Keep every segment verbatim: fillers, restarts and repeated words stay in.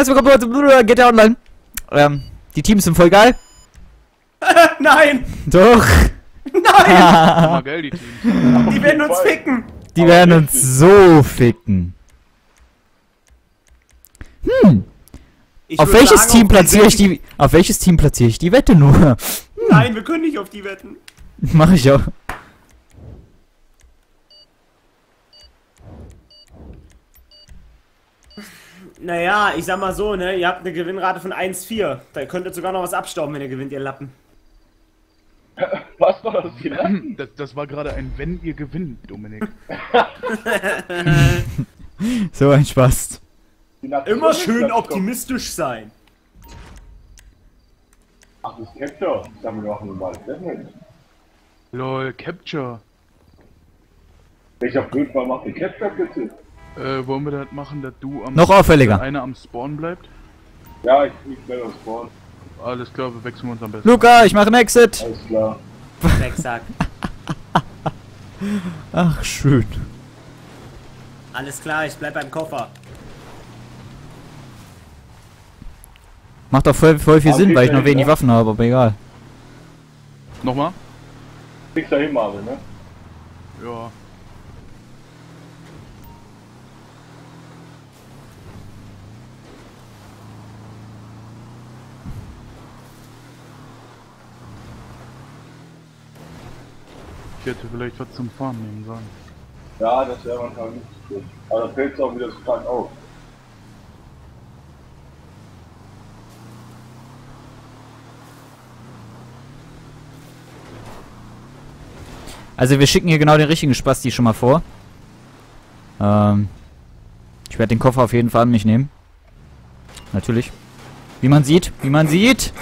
Herzlich willkommen zu G T A Online. Ähm, die Teams sind voll geil. Nein! Doch. Nein! Mal geil, die Teams. Die werden uns ficken! Die werden uns so ficken. Hm. Ich Auf würde welches sagen, Team auf die platziere ich Wetten- die... Auf welches Team platziere ich die Wette nur? Nein, wir können nicht auf die wetten. Mach ich auch. Naja, ich sag mal so, ne? Ihr habt eine Gewinnrate von eins Komma vier. Da könntet sogar noch was abstauben, wenn ihr gewinnt, ihr Lappen. Was war das hier? Das, das war gerade ein Wenn ihr gewinnt, Dominik. So ein Spaß. Immer schön optimistisch sein. Ach, das ist Capture. Das haben wir noch normales Deathmatch. Lol, Capture. Welcher Blödmann macht die Capture bitte? Äh, wollen wir das machen, dass du am... Noch auffälliger. dass einer am Spawn bleibt? Ja, ich ich werde das Spawn. Alles klar, wir wechseln uns am besten. Luca, ich mache einen Exit. Alles klar. Drecksack. Ach, schön. Alles klar, ich bleib beim Koffer. Macht doch voll, voll viel Ah, Sinn, okay, weil ich noch ja, wenig ja. Waffen habe, aber egal. Nochmal? Kriegst da hin, Marvin, ne? Ja. Ich hätte vielleicht was zum Fahren nehmen sollen. Ja, das wäre manchmal nicht so gut. Aber da fällt es auch wieder so klein auf. Also wir schicken hier genau den richtigen Spasti schon mal vor. Ähm, ich werde den Koffer auf jeden Fall an mich nehmen. Natürlich. Wie man sieht, wie man sieht.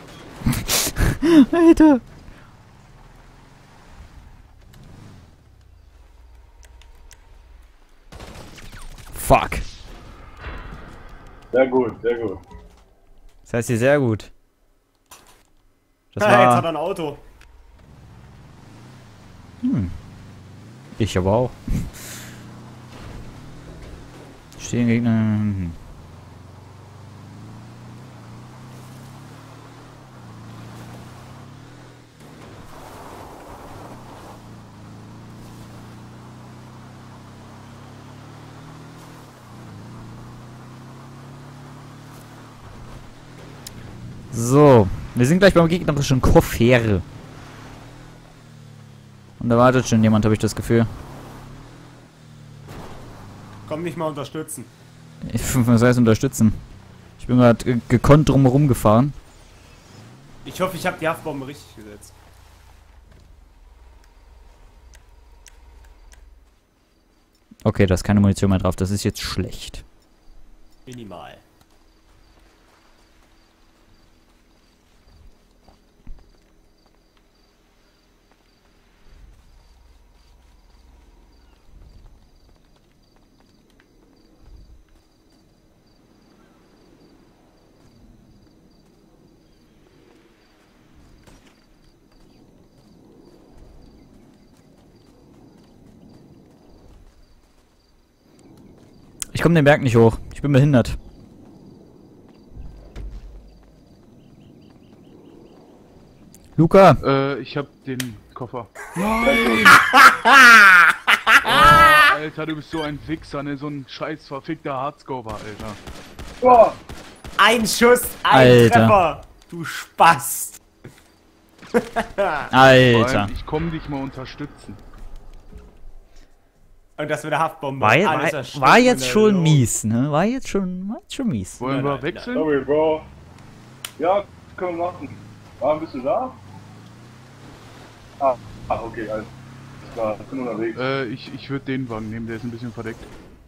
Alter. Fuck. Sehr gut, sehr gut. Das heißt hier sehr gut. Das Ah, jetzt hat er war... ein Auto. Hm. Ich aber auch. Stehen Gegner... Hm. So, wir sind gleich beim gegnerischen Koffer. Und da wartet schon jemand, habe ich das Gefühl. Komm nicht mal unterstützen. Ich, was heißt unterstützen? Ich bin gerade ge gekonnt drumherum gefahren. Ich hoffe, ich habe die Haftbombe richtig gesetzt. Okay, da ist keine Munition mehr drauf. Das ist jetzt schlecht. Minimal. Ich komme den Berg nicht hoch. Ich bin behindert. Luca! Äh, ich hab den Koffer. Nein! Oh, Alter, du bist so ein Wichser, ne? So ein scheiß verfickter Hardscoper, Alter. Oh, Ein Schuss, ein Alter. Treffer. Du Spast. Vor Alter. allem, ich komm dich mal unterstützen. Und das mit der Haftbombe. War, Alles war, zerstört war in jetzt der schon Luft. mies, ne? War jetzt schon, war jetzt schon mies. Wollen Nein, wir nein, wechseln? sorry, Bro. Ja, können wir machen. Ah, bist du da? Ah, ah okay, alles klar. Ich bin unterwegs. Äh, ich, ich würde den Wagen nehmen, der ist ein bisschen verdeckt.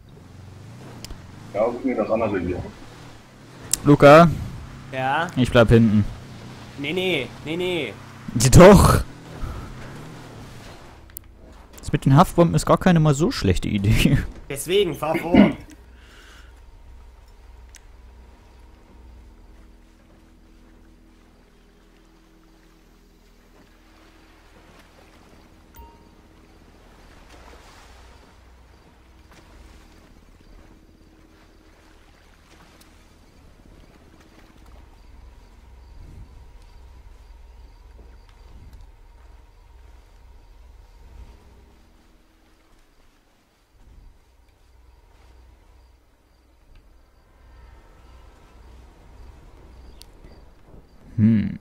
Ja, wir nehmen das andere hier. Luca, Ja? ich bleib hinten. Nee, nee, nee, nee. Doch! Das mit den Haftbomben ist gar keine mal so schlechte Idee. Deswegen, fahr vor. Hm.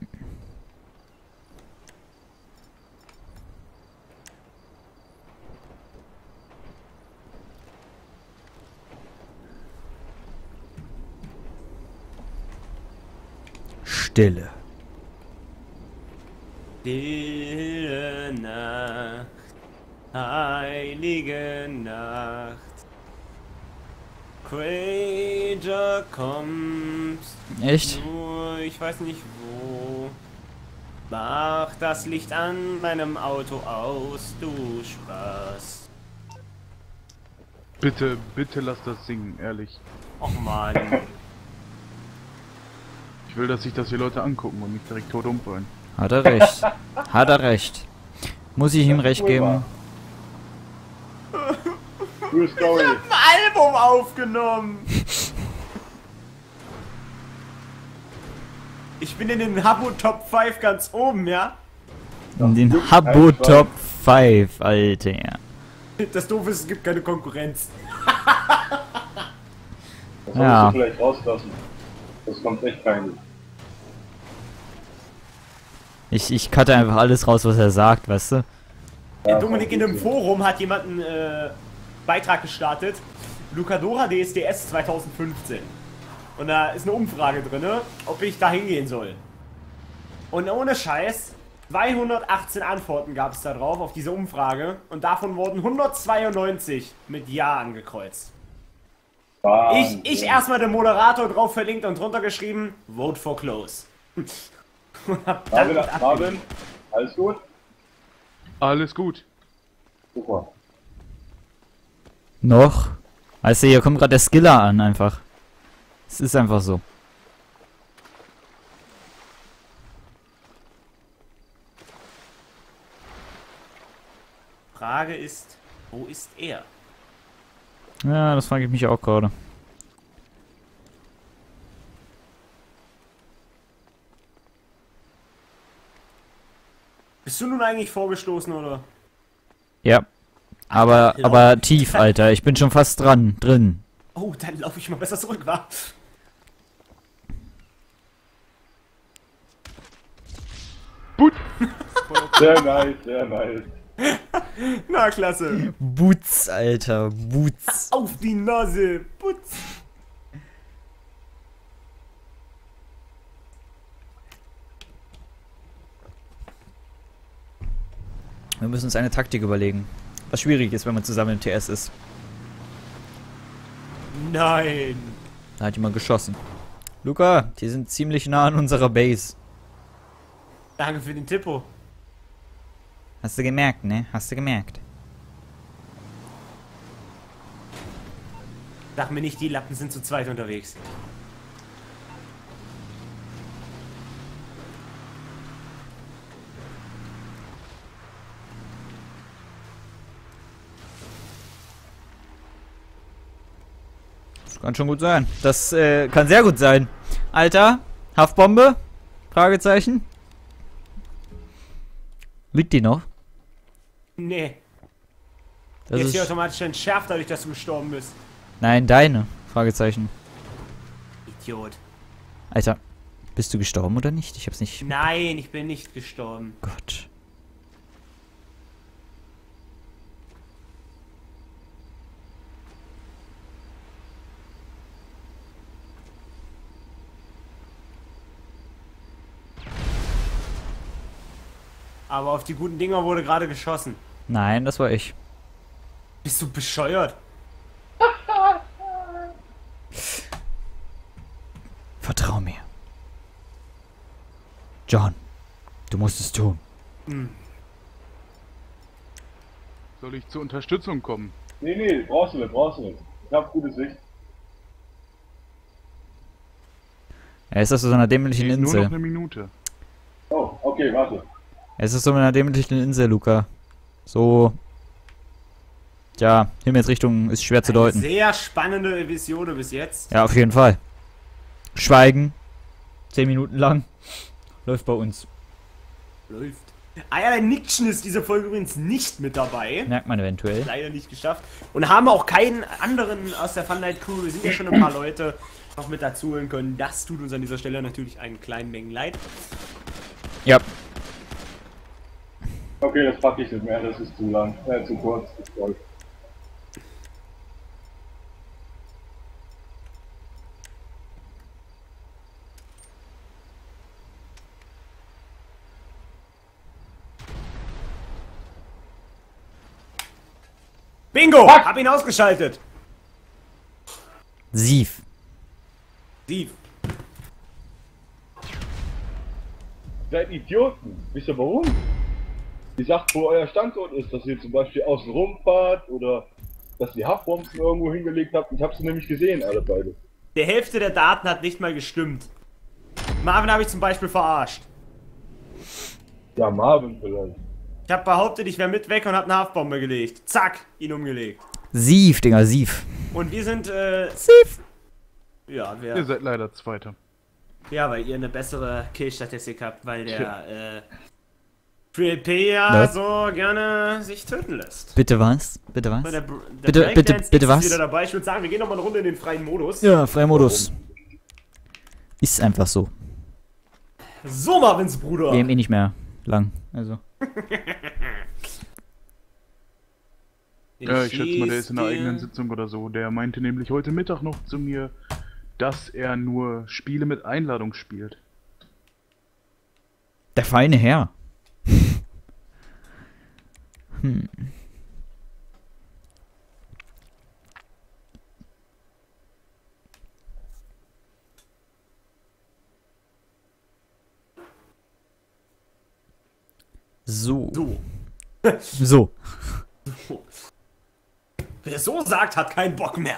Stille. Stille Nacht, heilige Nacht. Quager kommt. Echt? Nur, ich weiß nicht wo. Mach das Licht an meinem Auto aus, du Spaß. Bitte, bitte lass das singen, ehrlich. Och man. Ich will, dass sich das die Leute angucken und nicht direkt tot umfallen. Hat er recht. Hat er recht. Muss ich ihm recht geben. Cool Story. Ein Album aufgenommen. Ich bin in den Habbo Top fünf ganz oben, ja? In den Habbo Top fünf, Alter. Das Doofe ist, es gibt keine Konkurrenz. Das Ja. solltest du vielleicht rauslassen. Das kommt echt peinlich. Ich, ich cutte einfach alles raus, was er sagt, weißt du? Ja, Dominik, in einem Forum hat jemand einen äh, Beitrag gestartet. Lucadora D S D S zwanzig fünfzehn. Und da ist eine Umfrage drin, ob ich da hingehen soll. Und ohne Scheiß, zweihundertachtzehn Antworten gab es da drauf auf diese Umfrage. Und davon wurden hundertzweiundneunzig mit Ja angekreuzt. Ich, Wahnsinn. ich erstmal den Moderator drauf verlinkt und drunter geschrieben, Vote for Close. Und hab dann Marvin, Marvin, alles gut? Alles gut. Super. Noch? Weißt du, hier kommt gerade der Skiller an, einfach. Es ist einfach so. Frage ist, wo ist er? Ja, das frage ich mich auch gerade. Bist du nun eigentlich vorgestoßen, oder? Ja. Aber, aber tief, Alter. Ich bin schon fast dran, drin. Oh, dann laufe ich mal besser zurück, wa? Put! Sehr nice, sehr nice. Na, klasse. Boots, Alter. Boots. Auf die Nase. Putz. Wir müssen uns eine Taktik überlegen. Was schwierig ist, wenn man zusammen im T S ist. Nein. Da hat jemand geschossen. Luca, die sind ziemlich nah an unserer Base. Danke für den Tippo. Hast du gemerkt, ne? Hast du gemerkt. Sag mir nicht, die Lappen sind zu zweit unterwegs. Das kann schon gut sein. Das äh, kann sehr gut sein. Alter, Haftbombe? Fragezeichen. Liegt die noch? Nee. Das Jetzt hier ist automatisch entschärft, dadurch, dass du gestorben bist. Nein, deine. Fragezeichen. Idiot. Alter, bist du gestorben oder nicht? Ich hab's nicht. Nein, ich bin nicht gestorben. Gott. Aber auf die guten Dinger wurde gerade geschossen. Nein, das war ich. Bist du bescheuert? Vertrau mir. John, du musst es tun. Hm. Soll ich zur Unterstützung kommen? Nee, nee, brauchst du nicht, brauchst du nicht. Ich hab gute Sicht. Er ist auf so einer dämlichen Nur noch Insel. eine Minute. Oh, okay, warte. Es ist so einer dämlichen Insel, Luca. So. Tja, Himmelsrichtung ist schwer zu Eine deuten. sehr spannende Vision bis jetzt. Ja, auf jeden Fall. Schweigen. Zehn Minuten lang. Läuft bei uns. Läuft. Eierlein Nixon ist diese Folge übrigens nicht mit dabei. Merkt man eventuell. Leider nicht geschafft. Und haben auch keinen anderen aus der Fun Night Crew. Wir sind ja schon ein paar Leute. noch mit dazu holen können. Das tut uns an dieser Stelle natürlich einen kleinen Mengen leid. Ja. Okay, das packe ich nicht mehr, das ist zu lang, äh, zu kurz. Das soll. Bingo! Fuck. Hab ihn ausgeschaltet! Sief. Steve. Seid Idioten. Wisst ihr warum? Die sagt, wo euer Standort ist, dass ihr zum Beispiel außen rumfahrt oder dass ihr Haftbomben irgendwo hingelegt habt. Ich hab sie nämlich gesehen, alle beide. Der Hälfte der Daten hat nicht mal gestimmt. Marvin habe ich zum Beispiel verarscht. Ja, Marvin vielleicht. Ich habe behauptet, ich wäre mit weg und habe eine Haftbombe gelegt. Zack, ihn umgelegt. Sief, Digga, Sief. Und wir sind, äh... Sief. Ja, Ihr wir... seid leider Zweiter. Ja, weil ihr eine bessere Kill-Statistik habt, weil der, äh... Trill P ja Was? so gerne sich töten lässt. Bitte was? Bitte was? Weil der, der Bitte, Breakdance bitte, X bitte ist was? wieder dabei. Ich würde sagen, wir gehen noch mal eine Runde in den freien Modus. Ja, freier Modus. Ist einfach so. So, Marvins Bruder. Wir haben eh nicht mehr lang. Also. Ja, ich schätze mal, der ist in einer schieß eigenen dir- Sitzung oder so. Der meinte nämlich heute Mittag noch zu mir, dass er nur Spiele mit Einladung spielt. Der feine Herr. hm. So. So. So. Wer so sagt, hat keinen Bock mehr.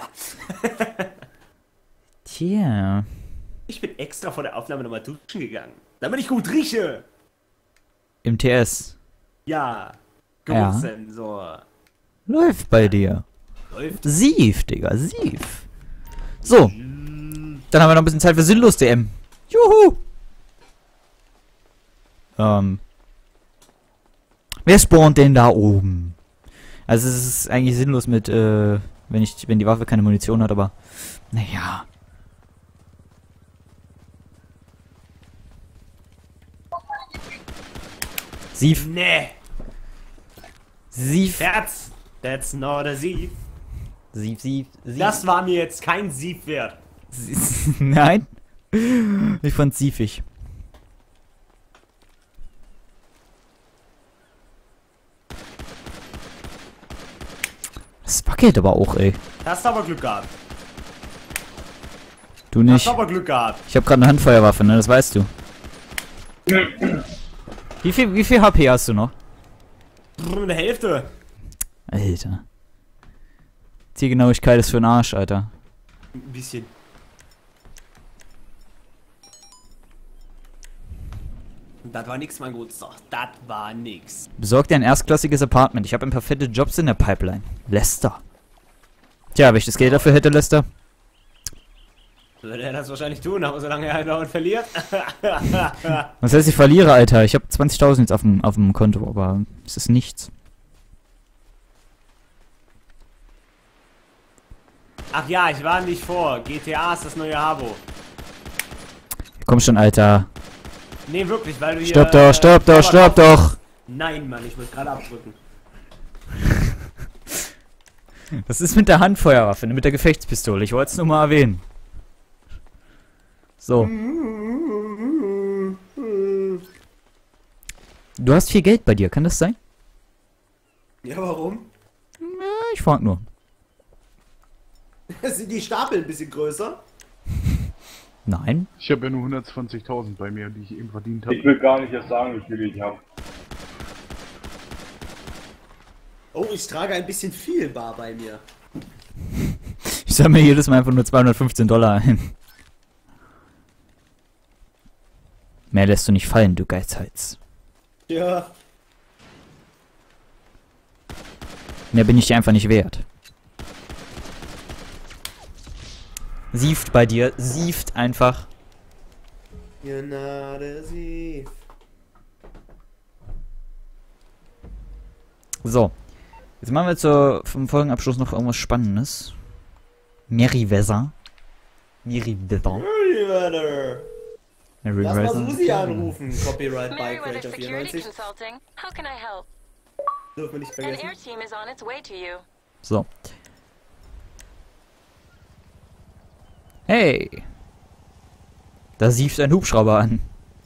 Tja. Ich bin extra vor der Aufnahme nochmal duschen gegangen, damit ich gut rieche. Im T S. Ja. Ja. Geruchssensor. Läuft bei dir. Läuft. Sief, Digga, Sief. So. Dann haben wir noch ein bisschen Zeit für Sinnlos-D M. Juhu. Ähm. Wer spawnt denn da oben? Also es ist eigentlich sinnlos mit, äh, wenn ich, wenn die Waffe keine Munition hat, aber naja. Sief. Nee. Sief. That's, that's not a Sief. Sief, Sief, Sief. Das war mir jetzt kein Sief wert. Nein. Ich fand's siefig. Das wackelt aber auch, ey. Hast aber Glück gehabt. Du Hast nicht. aber Glück gehabt. Ich habe gerade eine Handfeuerwaffe, ne? Das weißt du. Wie viel, wie viel H P hast du noch? Brr, eine Hälfte. Alter. Zielgenauigkeit ist für den Arsch, Alter. Ein bisschen. Das war nix, mein Guter. Das war nix. Besorg dir ein erstklassiges Apartment. Ich habe ein paar fette Jobs in der Pipeline. Lester. Tja, wenn ich das Geld dafür hätte, Lester. Würde er das wahrscheinlich tun, aber solange er dauernd verliert. Was heißt, ich verliere, Alter? Ich habe zwanzigtausend jetzt auf dem, auf dem Konto, aber es ist nichts. Ach ja, ich war nicht vor. G T A ist das neue Habo. Komm schon, Alter. Nee, wirklich, weil du hier... Stopp doch, stopp doch, stopp doch. Nein, Mann, ich muss gerade abdrücken. Was ist mit der Handfeuerwaffe, mit der Gefechtspistole? Ich wollte es nur mal erwähnen. So. Du hast viel Geld bei dir, kann das sein? Ja, warum? Ja, ich frag nur. Sind die Stapel ein bisschen größer? Nein. Ich habe ja nur hundertzwanzigtausend bei mir, die ich eben verdient habe. Ich will gar nicht erst sagen, wie viel ich habe. Oh, ich trage ein bisschen viel Bar bei mir. Ich sammle jedes Mal einfach nur zweihundertfünfzehn Dollar ein. Mehr lässt du nicht fallen, du Geizhals. Ja. Mehr bin ich dir einfach nicht wert. Sieft bei dir, sieft einfach. You're not a thief. So. Jetzt machen wir zur, vom Folgenabschluss noch irgendwas Spannendes. Merryweather. Meriwether. Meriwether. Lass mal Meriwether. Susi anrufen. Copyright Bike Meriwether Ranger Security vierundneunzig. Consulting. How can I help? Dürfen wir nicht An vergessen. air team is on its way to you. So. Hey. Da sieft ein Hubschrauber an.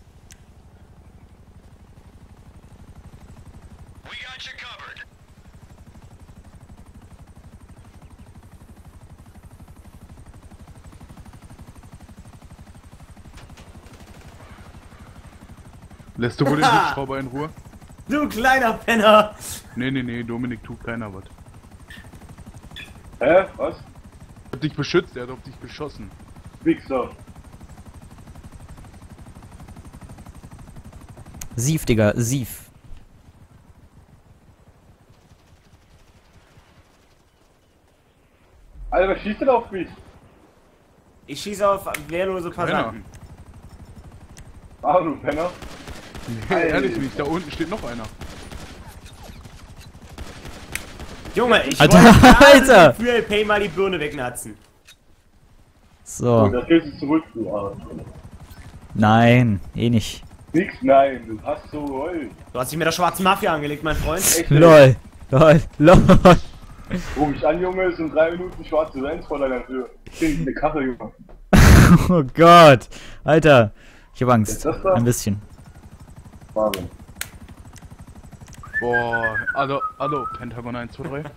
Lässt du wohl den Hubschrauber in Ruhe? Du kleiner Penner. Nee, nee, nee, Dominik tut keiner was. Hä? Was? Er hat dich beschützt, er hat auf dich geschossen. Wichser. Sief, Digga, sief. Alter, was schießt denn auf mich? Ich schieße auf wehrlose Passanten. Ah, du Penner. Nee, ehrlich nicht, da unten steht noch einer. Junge, ich Alter, wollte gerade Alter. für L P mal die Birne wegnatzen. Und So. da kriegst du zurück, du Arsch. Nein, eh nicht. Nix, nein, du hast so geheult. Du hast dich mit der schwarzen Mafia angelegt, mein Freund. Echt? Lol. Lol. Lol. Ruf mich an, Junge, es sind drei Minuten schwarze Vans vor deiner Tür. Ich bin eine Karre, Junge. Oh Gott. Alter. Ich hab Angst. Ist das da? Ein bisschen. Wahnsinn. Boah, hallo, hallo, Pentagon eins, zwei, drei.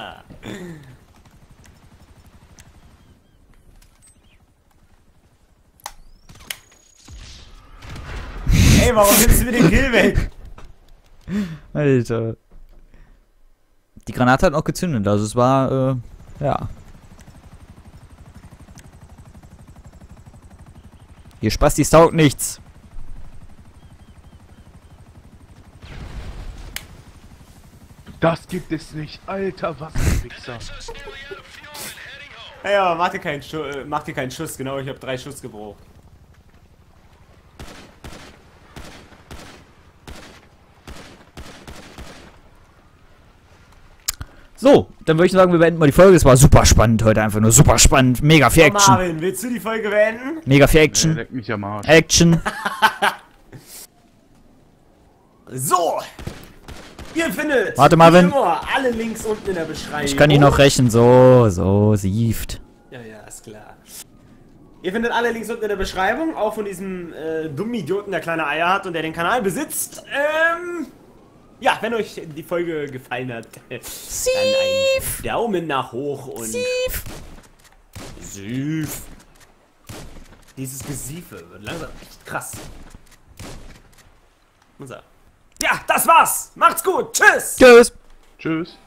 Ey, warum nimmst du mir den Kill weg? Alter. Die Granate hat auch gezündet, also es war, äh, ja. Ihr Spastis taugt nichts. Das gibt es nicht, Alter, was ein Wichser. Ey, aber mach dir keinen Schuss, äh, mach dir keinen Schuss, genau, ich habe drei Schuss gebraucht. So, dann würde ich sagen, wir beenden mal die Folge. Es war super spannend heute, einfach nur super spannend. Mega viel So, Action. Marvin, willst du die Folge beenden? Mega viel Der Action. leckt mich am Arsch. Action. So! Ihr findet Warte, wie Marvin. immer alle Links unten in der Beschreibung. Ich kann ihn noch rächen. So, so, sieft. Ja, ja, ist klar. Ihr findet alle Links unten in der Beschreibung, auch von diesem äh, dummen Idioten, der kleine Eier hat und der den Kanal besitzt. Ähm, ja, wenn euch die Folge gefallen hat, dann ein Daumen nach hoch und... Sief. Sief. Dieses Gesiefe wird langsam echt krass. So. Ja, das war's. Macht's gut. Tschüss. Tschüss. Tschüss.